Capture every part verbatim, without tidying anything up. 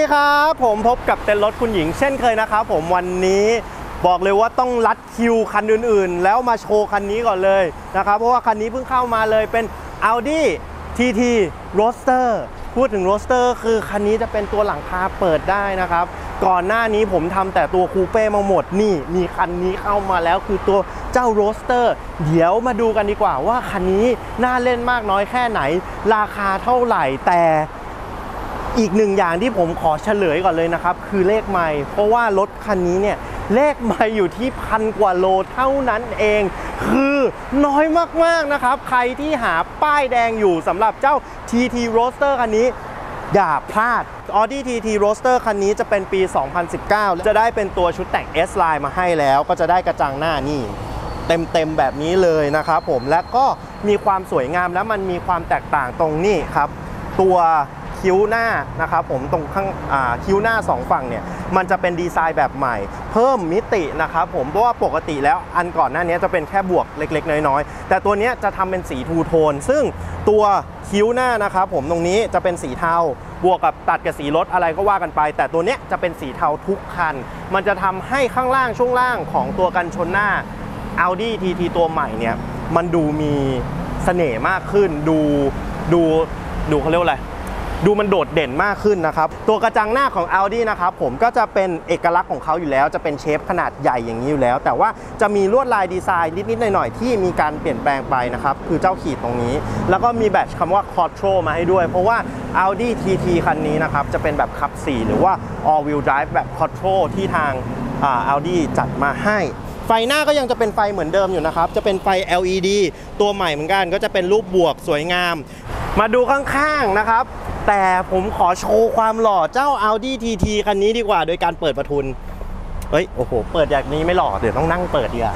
ดีครับผมพบกับเต็นท์รถคุณหญิงเช่นเคยนะครับผมวันนี้บอกเลยว่าต้องลัดคิวคันอื่นๆแล้วมาโชว์คันนี้ก่อนเลยนะครับเพราะว่าคันนี้เพิ่งเข้ามาเลยเป็น Audi ที ที Roadster พูดถึง Roadster คือคันนี้จะเป็นตัวหลังคาเปิดได้นะครับก่อนหน้านี้ผมทำแต่ตัวคูเป้มาหมดนี่มีคันนี้เข้ามาแล้วคือตัวเจ้า Roadster เดี๋ยวมาดูกันดีกว่าว่าคันนี้น่าเล่นมากน้อยแค่ไหนราคาเท่าไหร่แต่อีกหนึ่งอย่างที่ผมขอเฉลยก่อนเลยนะครับคือเลขไมล์เพราะว่ารถคันนี้เนี่ยเลขไมล์อยู่ที่พันกว่าโลเท่านั้นเองคือน้อยมากๆนะครับใครที่หาป้ายแดงอยู่สำหรับเจ้า ที ที Roadster คันนี้อย่าพลาด Audi ที ที Roadster คันนี้จะเป็นปี สองพันสิบเก้า จะได้เป็นตัวชุดแต่ง S-Line มาให้แล้วก็จะได้กระจังหน้านี่เต็มๆแบบนี้เลยนะครับผมและก็มีความสวยงามและมันมีความแตกต่างตรงนี้ครับตัวคิ้วหน้านะครับผมตรงข้างคิ้วหน้าสองฝั่งเนี่ยมันจะเป็นดีไซน์แบบใหม่เพิ่มมิตินะครับผมเพราะว่าปกติแล้วอันก่อนหน้านี้จะเป็นแค่บวกเล็กๆน้อยๆแต่ตัวนี้จะทำเป็นสีทูโทนซึ่งตัวคิ้วหน้านะครับผมตรงนี้จะเป็นสีเทาบวกกับตัดกับสีรถอะไรก็ว่ากันไปแต่ตัวนี้จะเป็นสีเทาทุกคันมันจะทำให้ข้างล่างช่วงล่างของตัวกันชนหน้า Audi ที ที ตัวใหม่เนี่ยมันดูมีเสน่ห์มากขึ้นดูดูดูเขาเรียกว่าอะไรดูมันโดดเด่นมากขึ้นนะครับตัวกระจังหน้าของ Audi นะครับผมก็จะเป็นเอกลักษณ์ของเขาอยู่แล้วจะเป็นเชฟขนาดใหญ่อย่างนี้อยู่แล้วแต่ว่าจะมีลวดลายดีไซน์นิดๆหน่อยๆที่มีการเปลี่ยนแปลงไปนะครับคือเจ้าขีดตรงนี้แล้วก็มีแบตคำว่า Quattro มาให้ด้วยเพราะว่า Audi ที ที คันนี้นะครับจะเป็นแบบขับสี่หรือว่า All Wheel Drive แบบ Quattro ที่ทาง Audi จัดมาให้ไฟหน้าก็ยังจะเป็นไฟเหมือนเดิมอยู่นะครับจะเป็นไฟ แอล อี ดี ตัวใหม่เหมือนกันก็จะเป็นรูปบวกสวยงามมาดูข้างๆนะครับแต่ผมขอโชว์ความหล่อเจ้า Audi ที ที คันนี้ดีกว่าโดยการเปิดประทุนเฮ้ยโอ้โหเปิดอย่างนี้ไม่หล่อเดี๋ยวต้องนั่งเปิดดีกว่า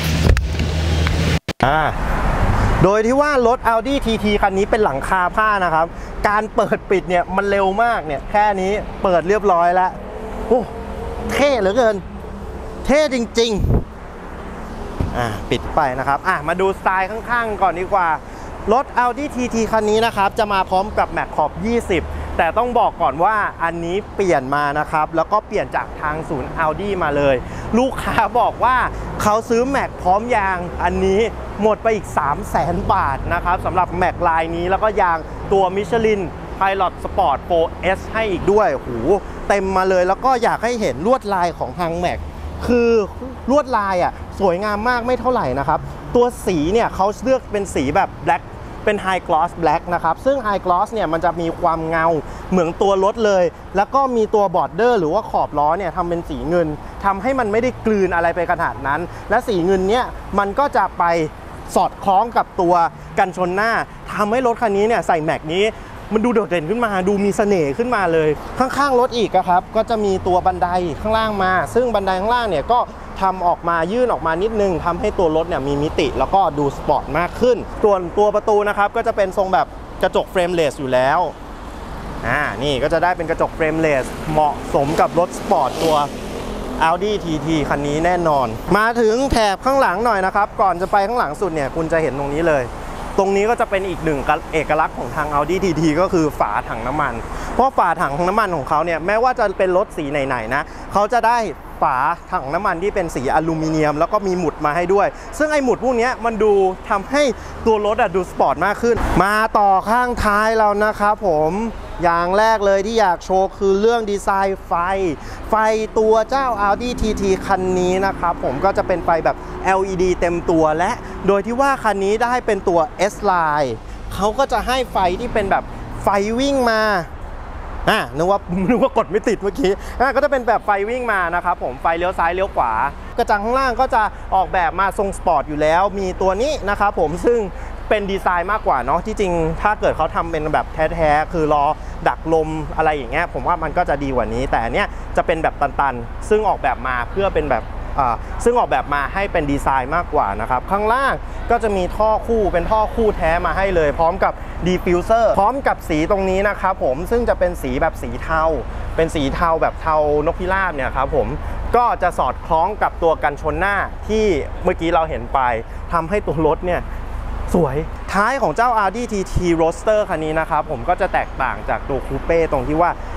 อ่าโดยที่ว่ารถ Audi ที ที คันนี้เป็นหลังคาผ้านะครับการเปิดปิดเนี่ยมันเร็วมากเนี่ยแค่นี้เปิดเรียบร้อยแล้วโอ้เท่เหลือเกินเท่จริงๆอ่าปิดไปนะครับอ่ะมาดูสไตล์ข้างๆก่อนดีกว่ารถ Audi ที ที คันนี้นะครับจะมาพร้อมกับ Max ขอบยี่สิบแต่ต้องบอกก่อนว่าอันนี้เปลี่ยนมานะครับแล้วก็เปลี่ยนจากทางศูนย์ Audi มาเลยลูกค้าบอกว่าเขาซื้อ Max พร้อมยางอันนี้หมดไปอีก สามแสน บาทนะครับสำหรับ Max ลายนี้แล้วก็ยางตัว Michelin Pilot Sport โฟร์ เอส ให้อีกด้วยโหเต็มมาเลยแล้วก็อยากให้เห็นลวดลายของทาง Max คือลวดลายอ่ะสวยงามมากไม่เท่าไหร่นะครับตัวสีเนี่ยเขาเลือกเป็นสีแบบ black เป็น High Gloss Black นะครับซึ่ง High Gloss เนี่ยมันจะมีความเงาเหมือนตัวรถเลยแล้วก็มีตัวบอร์เดอร์หรือว่าขอบล้อเนี่ยทำเป็นสีเงินทำให้มันไม่ได้กลืนอะไรไปขนาดนั้นและสีเงินเนี่ยมันก็จะไปสอดคล้องกับตัวกันชนหน้าทำให้รถคันนี้เนี่ยใส่แม็กนี้มันดูโดดเด่นขึ้นมาดูมีเสน่ห์ขึ้นมาเลยข้างๆรถอีกครับก็จะมีตัวบันไดข้างล่างมาซึ่งบันไดข้างล่างเนี่ยก็ทำออกมายื่นออกมานิดนึงทำให้ตัวรถเนี่ยมีมิติแล้วก็ดูสปอร์ตมากขึ้นส่วนตัวประตูนะครับก็จะเป็นทรงแบบกระจกเฟรมเลสอยู่แล้วอ่านี่ก็จะได้เป็นกระจกเฟรมเลสเหมาะสมกับรถสปอร์ตตัว Audi ที ที คันนี้แน่นอนมาถึงแถบข้างหลังหน่อยนะครับก่อนจะไปข้างหลังสุดเนี่ยคุณจะเห็นตรงนี้เลยตรงนี้ก็จะเป็นอีกหนึ่งเอกลักษณ์ของทาง Audi ที ที ก็คือฝาถังน้ำมันเพราะฝาถังน้ำมันของเขาเนี่ยแม้ว่าจะเป็นรถสีไหนๆนะเขาจะได้ฝาถังน้ำมันที่เป็นสีอลูมิเนียมแล้วก็มีหมุดมาให้ด้วยซึ่งไอหมุดพวกนี้มันดูทำให้ตัวรถดูสปอร์ตมากขึ้นมาต่อข้างท้ายเรานะครับผมอย่างแรกเลยที่อยากโชว์คือเรื่องดีไซน์ไฟไฟตัวเจ้า Audi ที ที คันนี้นะครับผมก็จะเป็นไฟแบบ แอล อี ดี เต็มตัวและโดยที่ว่าคันนี้ได้เป็นตัว S-Line เขาก็จะให้ไฟที่เป็นแบบไฟวิ่งมาอ่ะนึกว่านึกว่ากดไม่ติดเมื่อกี้อ่ะก็จะเป็นแบบไฟวิ่งมานะครับผมไฟเลี้ยวซ้ายเลี้ยวขวากระจังข้างล่างก็จะออกแบบมาทรงสปอร์ตอยู่แล้วมีตัวนี้นะครับผมซึ่งเป็นดีไซน์มากกว่าเนาะที่จริงถ้าเกิดเขาทำเป็นแบบแท้ๆคือล้อดักลมอะไรอย่างเงี้ยผมว่ามันก็จะดีกว่านี้แต่อันเนี้ยจะเป็นแบบตันๆซึ่งออกแบบมาเพื่อเป็นแบบซึ่งออกแบบมาให้เป็นดีไซน์มากกว่านะครับข้างล่างก็จะมีท่อคู่เป็นท่อคู่แท้มาให้เลยพร้อมกับดีฟิวเซอร์พร้อมกับสีตรงนี้นะครับผมซึ่งจะเป็นสีแบบสีเทาเป็นสีเทาแบบเทานกพิราบเนี่ยครับผมก็จะสอดคล้องกับตัวกันชนหน้าที่เมื่อกี้เราเห็นไปทำให้ตัวรถเนี่ยสวยท้ายของเจ้า Audi ที ที Roadster คันนี้นะครับผมก็จะแตกต่างจากตัวคูเป้ตรงที่ว่า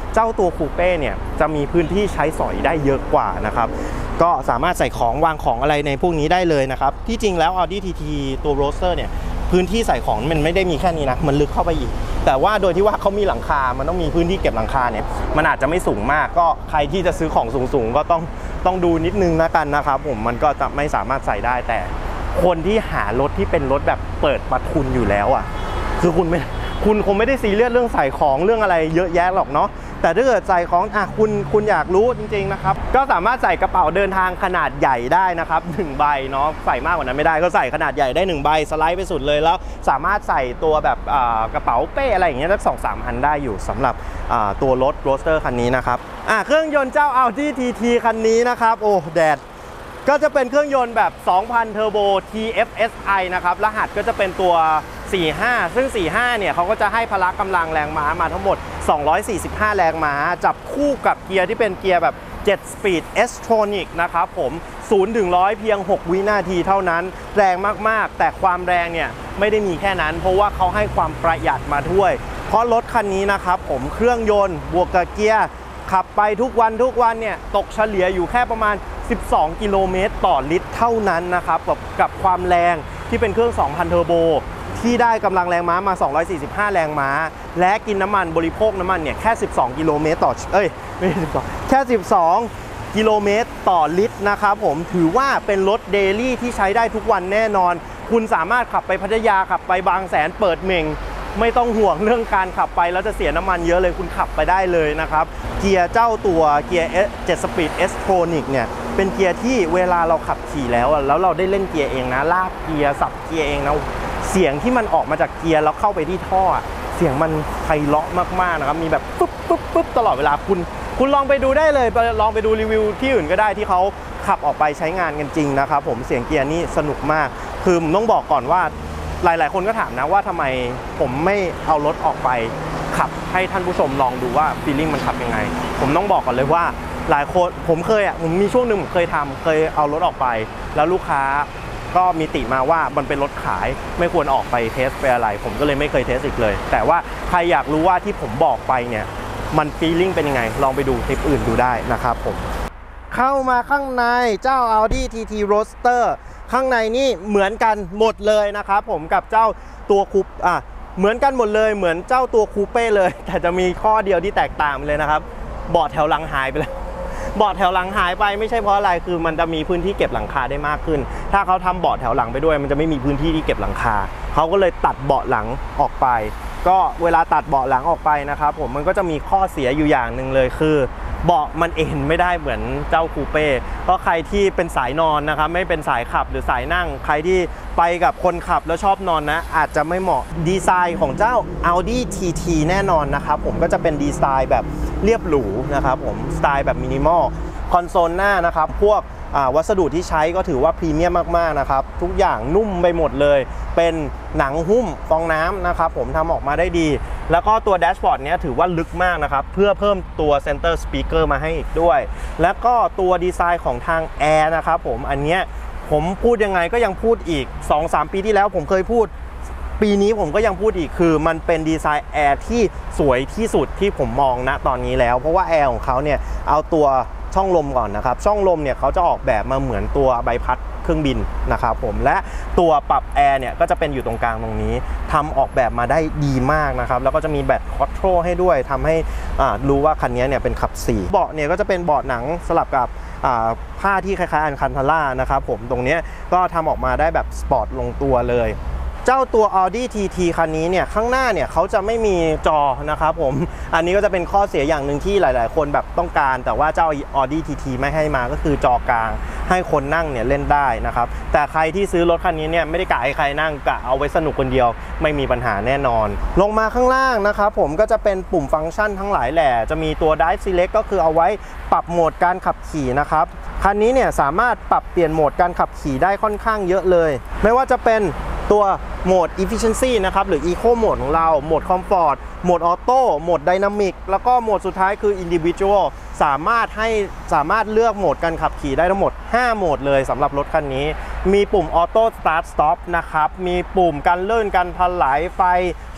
เจ้าตัวคูเป้เนี่ยจะมีพื้นที่ใช้สอยได้เยอะกว่านะครับก็สามารถใส่ของวางของอะไรในพวกนี้ได้เลยนะครับที่จริงแล้ว Audi ที ที ตัว Roadster เนี่ยพื้นที่ใส่ของมันไม่ได้มีแค่นี้นะมันลึกเข้าไปอีกแต่ว่าโดยที่ว่าเขามีหลังคามันต้องมีพื้นที่เก็บหลังคาเนี่ยมันอาจจะไม่สูงมากก็ใครที่จะซื้อของสูงๆก็ต้องต้องดูนิดนึงนะกันนะครับผมมันก็จะไม่สามารถใส่ได้แต่คนที่หารถที่เป็นรถแบบเปิดประทุนอยู่แล้วอ่ะคือคุณไม่คุณคงไม่ได้ซีเรียสเรื่องใส่ของเรื่องอะไรเยอะแยะหรอกเนาะแต่ถ้าเกิดใส่ของอ่ะคุณคุณอยากรู้จริงๆนะครับก็สามารถใส่กระเป๋าเดินทางขนาดใหญ่ได้นะครับหนึ่งใบเนาะใส่มากกว่านั้นไม่ได้ก็ใส่ขนาดใหญ่ได้หนึ่งใบสไลด์ไปสุดเลยแล้วสามารถใส่ตัวแบบกระเป๋าเป้อะไรอย่างเงี้ยสักสองสามอันได้อยู่สำหรับตัวรถโรสเตอร์คันนี้นะครับอ่ะเครื่องยนต์เจ้า Audi ที ที คันนี้นะครับโอ้แดดก็จะเป็นเครื่องยนต์แบบ สองพัน Turbo ที เอฟ เอส ไอ นะครับรหัสก็จะเป็นตัวสี่สิบห้าซึ่งสี่สิบห้าเนี่ยเขาก็จะให้พละกำลังแรงม้ามาทั้งหมดสองร้อยสี่สิบห้าแรงม้าจับคู่กับเกียร์ที่เป็นเกียร์แบบเจ็ด Speed S-Tronic นะครับผมศูนย์ถึงหนึ่งร้อยเพียงหกวินาทีเท่านั้นแรงมากๆแต่ความแรงเนี่ยไม่ได้มีแค่นั้นเพราะว่าเขาให้ความประหยัดมาด้วยเพราะรถคันนี้นะครับผมเครื่องยนต์บวกกับเกียร์ขับไปทุกวันทุกวันเนี่ยตกเฉลี่ยอยู่แค่ประมาณสิบสองกิโลเมตรต่อลิตรเท่านั้นนะครับกับกับความแรงที่เป็นเครื่อง สองพัน เทอร์โบที่ได้กำลังแรงม้ามาสองร้อยสี่สิบห้าแรงม้าและกินน้ำมันบริโภคน้ำมันเนี่ยแค่สิบสองกิโลเมตรต่อเอ้ยไม่ใช่สิบสองแค่สิบสองกิโลเมตรต่อลิตรนะครับผมถือว่าเป็นรถเดลี่ที่ใช้ได้ทุกวันแน่นอนคุณสามารถขับไปพัทยาขับไปบางแสนเปิดเม่งไม่ต้องห่วงเรื่องการขับไปแล้วจะเสียน้ำมันเยอะเลยคุณขับไปได้เลยนะครับเกียร์เจ้าตัวเกียร์เจ็ด Speed S-Tronic เนี่ยเป็นเกียร์ที่เวลาเราขับขี่แล้วแล้วเราได้เล่นเกียร์เองนะลากเกียร์สับเกียร์เองนะเสียงที่มันออกมาจากเกียร์แล้วเข้าไปที่ท่อเสียงมันไพเราะมากๆนะครับมีแบบปุ๊บปุ๊บปุ๊บตลอดเวลาคุณคุณลองไปดูได้เลยลองไปดูรีวิวที่อื่นก็ได้ที่เขาขับออกไปใช้งานกันจริงนะครับผมเสียงเกียร์นี่สนุกมากคือผมต้องบอกก่อนว่าหลายๆคนก็ถามนะว่าทำไมผมไม่เอารถออกไปขับให้ท่านผู้ชมลองดูว่าฟีลลิ่งมันขับยังไงผมต้องบอกก่อนเลยว่าหลายคนผมเคยอ่ะผมมีช่วงหนึ่งผมเคยทำเคยเอารถออกไปแล้วลูกค้าก็มีติมาว่ามันเป็นรถขายไม่ควรออกไปเทสไปอะไรผมก็เลยไม่เคยเทสอีกเลยแต่ว่าใครอยากรู้ว่าที่ผมบอกไปเนี่ยมันฟีลลิ่งเป็นยังไงลองไปดูคลิปอื่นดูได้นะครับผมเข้ามาข้างในเจ้า Audi ที ที Roadster ข้างในนี่เหมือนกันหมดเลยนะครับผมกับเจ้าตัวคูปอ่ะเหมือนกันหมดเลยเหมือนเจ้าตัวคูเป้เลยแต่จะมีข้อเดียวที่แตกต่างเลยนะครับเบาะแถวหลังหายไปแล้วเบาะแถวหลังหายไปไม่ใช่เพราะอะไรคือมันจะมีพื้นที่เก็บหลังคาได้มากขึ้นถ้าเขาทำเบาะแถวหลังไปด้วยมันจะไม่มีพื้นที่ที่เก็บหลังคาเขาก็เลยตัดเบาะหลังออกไปก็เวลาตัดเบาะหลังออกไปนะครับผมมันก็จะมีข้อเสียอยู่อย่างหนึ่งเลยคือเบาะมันเอ็นไม่ได้เหมือนเจ้าคูเป้เพราะใครที่เป็นสายนอนนะครับไม่เป็นสายขับหรือสายนั่งใครที่ไปกับคนขับแล้วชอบนอนนะอาจจะไม่เหมาะดีไซน์ของเจ้า Audi ที ที แน่นอนนะครับผมก็จะเป็นดีไซน์แบบเรียบหรูนะครับผมสไตล์แบบมินิมอลคอนโซลหน้านะครับพวกวัสดุที่ใช้ก็ถือว่าพรีเมียมมากๆนะครับทุกอย่างนุ่มไปหมดเลยเป็นหนังหุ้มฟองน้ำนะครับผมทำออกมาได้ดีแล้วก็ตัวแดชบอร์ดเนี้ยถือว่าลึกมากนะครับเพื่อเพิ่มตัวเซนเตอร์สปีกเกอร์มาให้อีกด้วยแล้วก็ตัวดีไซน์ของทางแอร์นะครับผมอันเนี้ยผมพูดยังไงก็ยังพูดอีก สองสาม ปีที่แล้วผมเคยพูดปีนี้ผมก็ยังพูดอีกคือมันเป็นดีไซน์แอร์ที่สวยที่สุดที่ผมมองณตอนนี้แล้วเพราะว่าแอร์ของเขาเนี่ยเอาตัวช่องลมก่อนนะครับช่องลมเนี่ยเขาจะออกแบบมาเหมือนตัวใบพัดเครื่องบินนะครับผมและตัวปรับแอร์เนี่ยก็จะเป็นอยู่ตรงกลางตรงนี้ทำออกแบบมาได้ดีมากนะครับแล้วก็จะมีแบตคอร์โทรให้ด้วยทำให้รู้ว่าคันนี้เนี่ยเป็นขับสี่เบาะเนี่ยก็จะเป็นเบาะหนังสลับกับผ้าที่คล้ายๆอันคันทาร่านะครับผมตรงนี้ก็ทำออกมาได้แบบสปอร์ตลงตัวเลยเจ้าตัว Audi ที ที คันนี้เนี่ยข้างหน้าเนี่ยเขาจะไม่มีจอนะครับผมอันนี้ก็จะเป็นข้อเสียอย่างหนึ่งที่หลายๆคนแบบต้องการแต่ว่าเจ้า Audi ที ที ไม่ให้มาก็คือจอกลางให้คนนั่งเนี่ยเล่นได้นะครับแต่ใครที่ซื้อรถคันนี้เนี่ยไม่ได้กะให้ใครนั่งกะเอาไว้สนุกคนเดียวไม่มีปัญหาแน่นอนลงมาข้างล่างนะครับผมก็จะเป็นปุ่มฟังก์ชันทั้งหลายแหละจะมีตัว Drive Select ก็คือเอาไว้ปรับโหมดการขับขี่นะครับคันนี้เนี่ยสามารถปรับเปลี่ยนโหมดการขับขี่ได้ค่อนข้างเยอะเลยไม่ว่าจะเป็นตัวโหมด Efficiency นะครับหรือ Eco Mode ของเราโหมด Comfort โหมด Auto โหมด Dynamic แล้วก็โหมดสุดท้ายคือ Individual สามารถให้สามารถเลือกโหมดการขับขี่ได้ทั้งหมดห้าโหมดเลยสำหรับรถคันนี้มีปุ่ม Auto Start Stop นะครับมีปุ่มการเลื่อนการถลายไฟ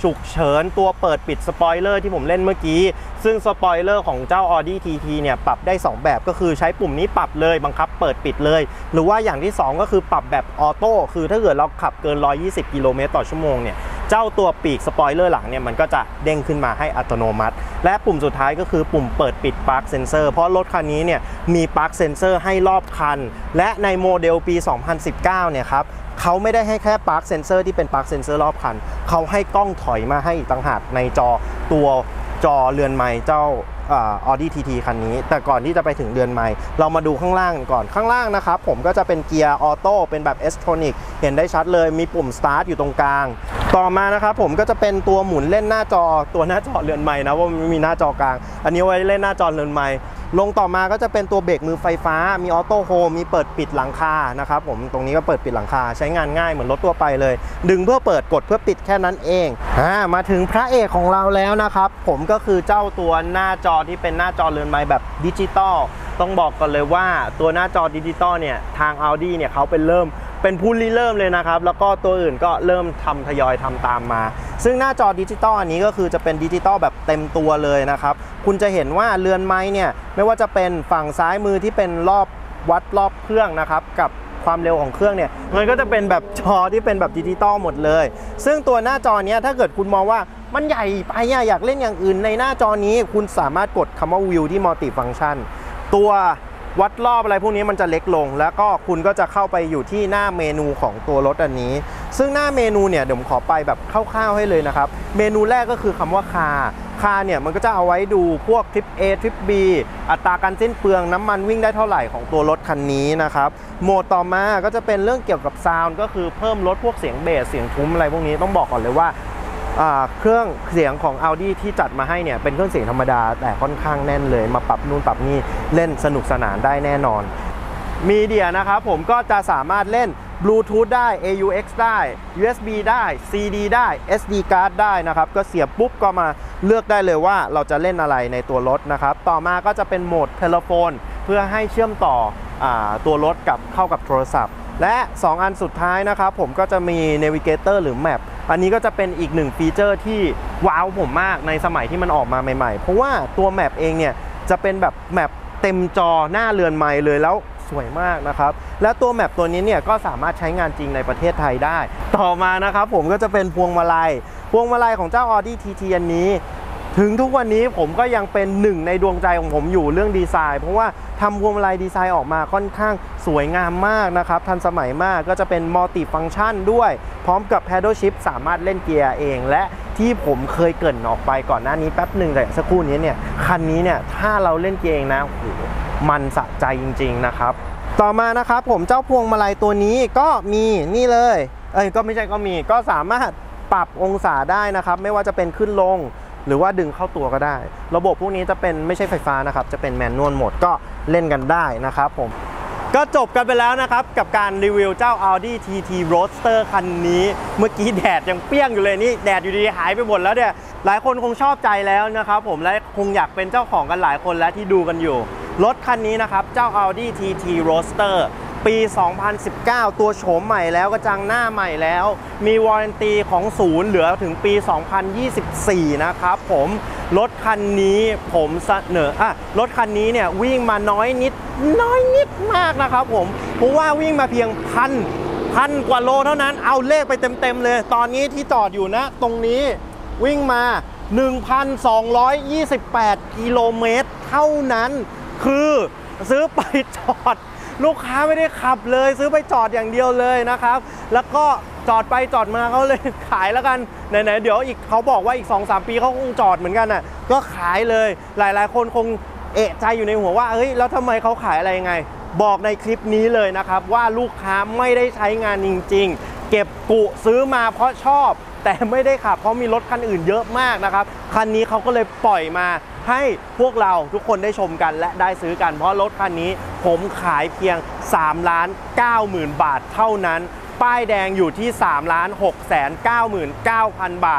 ฉุกเฉินตัวเปิดปิดสปอยเลอร์ที่ผมเล่นเมื่อกี้ซึ่งสปอยเลอร์ของเจ้า Audi ที ที เนี่ยปรับได้สองแบบก็คือใช้ปุ่มนี้ปรับเลยบังคับเปิดปิดเลยหรือว่าอย่างที่สองก็คือปรับแบบออโต้คือถ้าเกิดเราขับเกินหนึ่งร้อยยี่สิบกิโลเมตรต่อชั่วโมงเนี่ยเจ้าตัวปีกสปอยเลอร์หลังเนี่ยมันก็จะเด้งขึ้นมาให้อัตโนมัติและปุ่มสุดท้ายก็คือปุ่มเปิดปิดปลั๊กเซนเซอร์เพราะรถคันนี้เนี่ยมีปลั๊กเซนเซอร์ให้รอบคันและในโมเดลปีสองพันสิบเก้าเนี่ยครับเขาไม่ได้ให้แค่ปลั๊กเซนเซอร์ที่เป็นปลั๊กเซนเซอร์รอบคันเขาให้กล้องถอยมาให้อีกต่างหากในจอตัวจอเรือนไม้เจ้าAudi ที ที คันนี้แต่ก่อนที่จะไปถึงเรือนไม้เรามาดูข้างล่างก่อนข้างล่างนะครับผมก็จะเป็นเกียร์ออโต้เป็นแบบ S-tronic เห็นได้ชัดเลยมีปุ่ม start อยู่ตรงกลางต่อมานะครับผมก็จะเป็นตัวหมุนเล่นหน้าจอตัวหน้าจอเรือนไม้นะว่ามันไม่มีหน้าจอกลางอันนี้ไว้เล่นหน้าจอเรือนไม้ลงต่อมาก็จะเป็นตัวเบรกมือไฟฟ้ามีออโต้โฮมมีเปิดปิดหลังคานะครับผมตรงนี้ก็เปิดปิดหลังคาใช้งานง่ายเหมือนรถทั่วไปเลยดึงเพื่อเปิดกดเพื่อปิดแค่นั้นเองอ่ามาถึงพระเอกของเราแล้วนะครับผมก็คือเจ้าตัวหน้าจอที่เป็นหน้าจอเรือนไม้แบบดิจิตอลต้องบอกก่อนเลยว่าตัวหน้าจอดิจิตอลเนี่ยทาง Audi เนี่ยเขาเป็นเริ่มเป็นผู้ริเริ่มเลยนะครับแล้วก็ตัวอื่นก็เริ่มทำทยอยทำตามมาซึ่งหน้าจอดิจิตอลอันนี้ก็คือจะเป็นดิจิตอลแบบเต็มตัวเลยนะครับคุณจะเห็นว่าเรือนไม้เนี่ยไม่ว่าจะเป็นฝั่งซ้ายมือที่เป็นรอบวัดรอบเครื่องนะครับกับความเร็วของเครื่องเนี่ยมันก็จะเป็นแบบจอที่เป็นแบบดิจิตอลหมดเลยซึ่งตัวหน้าจอเนี้ยถ้าเกิดคุณมองว่ามันใหญ่ไปอยากเล่นอย่างอื่นในหน้าจอนี้คุณสามารถกดคำว่าวิวที่มัลติฟังก์ชันตัววัดรอบอะไรพวกนี้มันจะเล็กลงแล้วก็คุณก็จะเข้าไปอยู่ที่หน้าเมนูของตัวรถอันนี้ซึ่งหน้าเมนูเนี่ยเดี๋ยวผมขอไปแบบคร่าวๆให้เลยนะครับเมนูแรกก็คือคำว่าคาคาเนี่ยมันก็จะเอาไว้ดูพวกทริป A ทริป B อัตราการสิ้นเปลืองน้ำมันวิ่งได้เท่าไหร่ของตัวรถคันนี้นะครับโหมดต่อมาก็จะเป็นเรื่องเกี่ยวกับซาวด์ก็คือเพิ่มลดพวกเสียงเบสเสียงทุ้มอะไรพวกนี้ต้องบอกก่อนเลยว่าเครื่องเสียงของ Audi ที่จัดมาให้เนี่ยเป็นเครื่องเสียงธรรมดาแต่ค่อนข้างแน่นเลยมาปรับนู่นปรับนี่เล่นสนุกสนานได้แน่นอนมีเดียนะครับผมก็จะสามารถเล่น Bluetooth ได้ เอ ยู เอ็กซ์ ได้ ยู เอส บี ได้ ซี ดี ได้ เอส ดี card ได้นะครับก็เสียบปุ๊บก็มาเลือกได้เลยว่าเราจะเล่นอะไรในตัวรถนะครับต่อมาก็จะเป็นโหมดเทเลโฟนเพื่อให้เชื่อมต่ออ่าตัวรถกับเข้ากับโทรศัพท์และสองอันสุดท้ายนะครับผมก็จะมี Navigator หรือ Map อันนี้ก็จะเป็นอีกหนึ่งฟีเจอร์ที่ว้าวผมมากในสมัยที่มันออกมาใหม่ๆเพราะว่าตัว Map เองเนี่ยจะเป็นแบบแมปเต็มจอหน้าเรือนไมล์เลยแล้วสวยมากนะครับและตัวแมปตัวนี้เนี่ยก็สามารถใช้งานจริงในประเทศไทยได้ต่อมานะครับผมก็จะเป็นพวงมาลัยพวงมาลัยของเจ้า Audi ที ที อันนี้ถึงทุกวันนี้ผมก็ยังเป็นหนึ่งในดวงใจของผมอยู่เรื่องดีไซน์เพราะว่าทำพวงมาลัยดีไซน์ออกมาค่อนข้างสวยงามมากนะครับทันสมัยมากก็จะเป็นมัลติฟังก์ชันด้วยพร้อมกับ Paddle Shift สามารถเล่นเกียร์เองและที่ผมเคยเกริ่นออกไปก่อนหน้านี้แป๊บหนึ่งแต่สักครู่นี้เนี่ยคันนี้เนี่ยถ้าเราเล่นเกียร์เองนะโอ้โหมันสะใจจริงๆนะครับต่อมานะครับผมเจ้าพวงมาลัยตัวนี้ก็มีนี่เลยเอ้ยก็ไม่ใช่ก็มีก็สามารถปรับองศาได้นะครับไม่ว่าจะเป็นขึ้นลงหรือว่าดึงเข้าตัวก็ได้ระบบพวกนี้จะเป็นไม่ใช่ไฟฟ้านะครับจะเป็นแมนนวลโหมดก็เล่นกันได้นะครับผมก็จบกันไปแล้วนะครับกับการรีวิวเจ้า Audi ที ที Roadster คันนี้เมื่อกี้แดดยังเปรี้ยงอยู่เลยนี่แดดอยู่ดีหายไปหมดแล้วเนี่ยหลายคนคงชอบใจแล้วนะครับผมและคงอยากเป็นเจ้าของกันหลายคนแล้วที่ดูกันอยู่รถคันนี้นะครับเจ้า Audi ที ที Roadster ปี สองพันสิบเก้า ตัวโฉมใหม่แล้วกระจังหน้าใหม่แล้วมีวารันตีของศูนย์เหลือถึงปี สองพันยี่สิบสี่ นะครับผมรถคันนี้ผมเสนออ่ะรถคันนี้เนี่ยวิ่งมาน้อยนิดน้อยนิดมากนะครับผมเพราะว่าวิ่งมาเพียงพันพันกว่าโลเท่านั้นเอาเลขไปเต็มๆเลยตอนนี้ที่จอดอยู่นะตรงนี้วิ่งมา หนึ่งพันสองร้อยยี่สิบแปด กิโลเมตรเท่านั้นคือซื้อไปจอดลูกค้าไม่ได้ขับเลยซื้อไปจอดอย่างเดียวเลยนะครับแล้วก็จอดไปจอดมาเขาเลยขายแล้วกันไหนๆเดี๋ยวอีกเขาบอกว่าอีก สองสาม ปีเขาคงจอดเหมือนกันน่ะก็ขายเลยหลายๆคนคงเอะใจอยู่ในหัวว่าเฮ้ยแล้วทำไมเขาขายอะไรยังไงบอกในคลิปนี้เลยนะครับว่าลูกค้าไม่ได้ใช้งานจริงๆเก็บกุซื้อมาเพราะชอบแต่ไม่ได้ขับเพราะมีรถคันอื่นเยอะมากนะครับคันนี้เขาก็เลยปล่อยมาให้พวกเราทุกคนได้ชมกันและได้ซื้อกันเพราะรถคันนี้ผมขายเพียง สามล้านเก้าหมื่น บาทเท่านั้นป้ายแดงอยู่ที่ สามล้านหกแสนเก้าหมื่นเก้าพัน บาท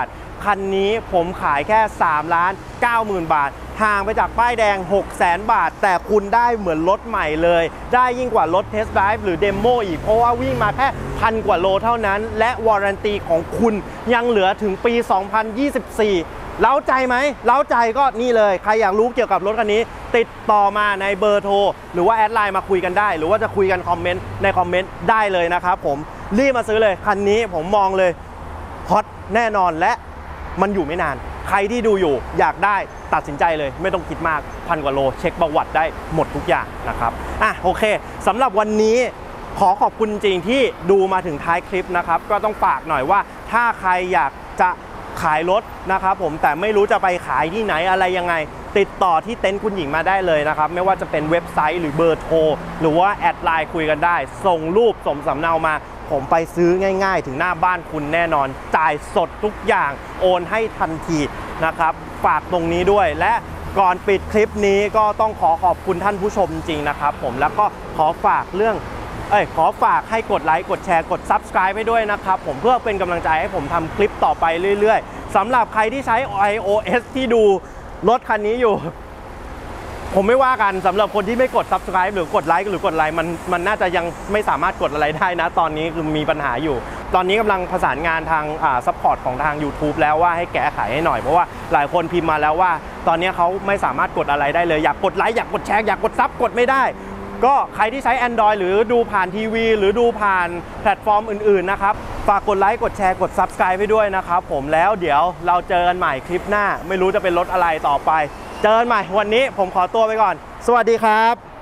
คันนี้ผมขายแค่สามล้านเก้าหมื่นบาทห่างไปจากป้ายแดง หกแสนบาทแต่คุณได้เหมือนรถใหม่เลยได้ยิ่งกว่ารถเทสต์ไดรฟ์หรือเดโมอีกเพราะว่าวิ่งมาแค่พันกว่าโลเท่านั้นและวารันตีของคุณยังเหลือถึงปี สองพันยี่สิบสี่เล้าใจไหมเล้าใจก็นี่เลยใครอยากรู้เกี่ยวกับรถคันนี้ติดต่อมาในเบอร์โทรหรือว่าแอดไลน์มาคุยกันได้หรือว่าจะคุยกันคอมเมนต์ในคอมเมนต์ได้เลยนะครับผมรีบมาซื้อเลยคันนี้ผมมองเลยฮอตแน่นอนและมันอยู่ไม่นานใครที่ดูอยู่อยากได้ตัดสินใจเลยไม่ต้องคิดมากพันกว่าโลเช็คประวัติได้หมดทุกอย่างนะครับอ่ะโอเคสำหรับวันนี้ขอขอบคุณจริงที่ดูมาถึงท้ายคลิปนะครับก็ต้องฝากหน่อยว่าถ้าใครอยากจะขายรถนะครับผมแต่ไม่รู้จะไปขายที่ไหนอะไรยังไงติดต่อที่เต็นท์คุณหญิงมาได้เลยนะครับไม่ว่าจะเป็นเว็บไซต์หรือเบอร์โทรหรือว่าแอดไลน์คุยกันได้ส่งรูปส่งสำเนามาผมไปซื้อง่ายๆถึงหน้าบ้านคุณแน่นอนจ่ายสดทุกอย่างโอนให้ทันทีนะครับฝากตรงนี้ด้วยและก่อนปิดคลิปนี้ก็ต้องขอขอบคุณท่านผู้ชมจริงๆนะครับผมแล้วก็ขอฝากเรื่องเอ้ยขอฝากให้กดไลค์กดแชร์กด ซับสไครบ์ ไปด้วยนะครับผมเพื่อเป็นกำลังใจให้ผมทำคลิปต่อไปเรื่อยๆสำหรับใครที่ใช้ ไอ โอ เอส ที่ดูรถคันนี้อยู่ผมไม่ว่ากันสำหรับคนที่ไม่กด ซับสไครบ์ หรือกดไลค์หรือกดไลค์มันมันน่าจะยังไม่สามารถกดอะไรได้นะตอนนี้คือมีปัญหาอยู่ตอนนี้กำลังประสานงานทางอ่าซัพพอร์ตของทาง ยูทูบ แล้วว่าให้แก้ไขให้หน่อยเพราะว่าหลายคนพิมพ์มาแล้วว่าตอนนี้เขาไม่สามารถกดอะไรได้เลยอยากกดไลค์อยากกดแชร์อยากกดซับกดไม่ได้ก็ใครที่ใช้ แอนดรอยด์ หรือดูผ่านทีวีหรือดูผ่านแพลตฟอร์มอื่นๆนะครับฝากกดไลค์กดแชร์กด ซับสไครบ์ ไปด้วยนะครับผมแล้วเดี๋ยวเราเจอกันใหม่คลิปหน้าไม่รู้จะเป็นรถอะไรต่อไปเจอกันใหม่วันนี้ผมขอตัวไปก่อนสวัสดีครับ